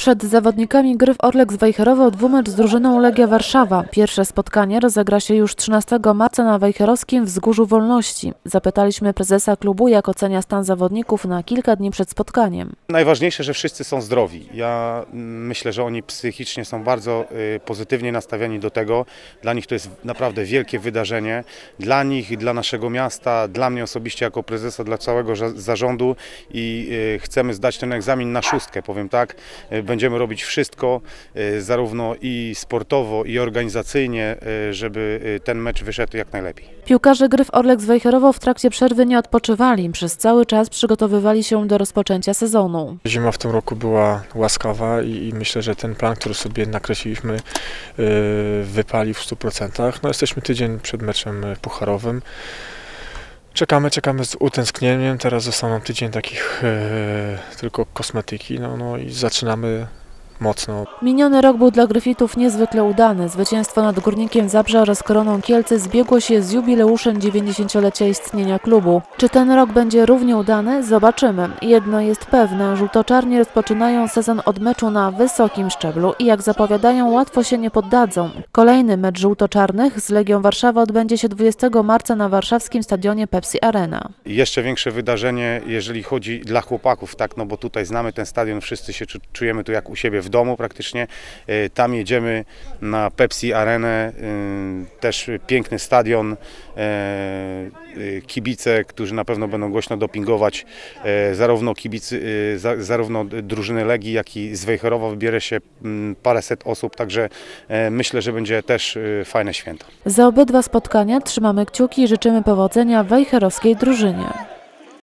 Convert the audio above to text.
Przed zawodnikami Gryf Orlek z Wejherowo dwumecz z drużyną Legia Warszawa. Pierwsze spotkanie rozegra się już 13 marca na wejherowskim Wzgórzu Wolności. Zapytaliśmy prezesa klubu, jak ocenia stan zawodników na kilka dni przed spotkaniem. Najważniejsze, że wszyscy są zdrowi. Ja myślę, że oni psychicznie są bardzo pozytywnie nastawieni do tego. Dla nich to jest naprawdę wielkie wydarzenie. Dla nich, dla naszego miasta, dla mnie osobiście jako prezesa, dla całego zarządu i chcemy zdać ten egzamin na szóstkę, powiem tak. Będziemy robić wszystko, zarówno i sportowo, i organizacyjnie, żeby ten mecz wyszedł jak najlepiej. Piłkarze Gryf Orlek z Wejherowo w trakcie przerwy nie odpoczywali. Przez cały czas przygotowywali się do rozpoczęcia sezonu. Zima w tym roku była łaskawa i myślę, że ten plan, który sobie nakreśliliśmy, wypali w 100%. No, jesteśmy tydzień przed meczem pucharowym. Czekamy z utęsknieniem, teraz został nam tydzień takich tylko kosmetyki, no i zaczynamy mocno. Miniony rok był dla Gryfitów niezwykle udany. Zwycięstwo nad Górnikiem Zabrze oraz Koroną Kielce zbiegło się z jubileuszem 90-lecia istnienia klubu. Czy ten rok będzie równie udany? Zobaczymy. Jedno jest pewne, żółtoczarni rozpoczynają sezon od meczu na wysokim szczeblu i jak zapowiadają, łatwo się nie poddadzą. Kolejny mecz żółtoczarnych z Legią Warszawa odbędzie się 20 marca na warszawskim stadionie Pepsi Arena. Jeszcze większe wydarzenie, jeżeli chodzi dla chłopaków, tak, no bo tutaj znamy ten stadion, wszyscy się czujemy tu jak u siebie w domu praktycznie. Tam jedziemy na Pepsi Arenę, też piękny stadion, kibice, którzy na pewno będą głośno dopingować, zarówno drużyny Legii, jak i z Wejherowa wybierze się paręset osób, także myślę, że będzie też fajne święto. Za obydwa spotkania trzymamy kciuki i życzymy powodzenia wejherowskiej drużynie.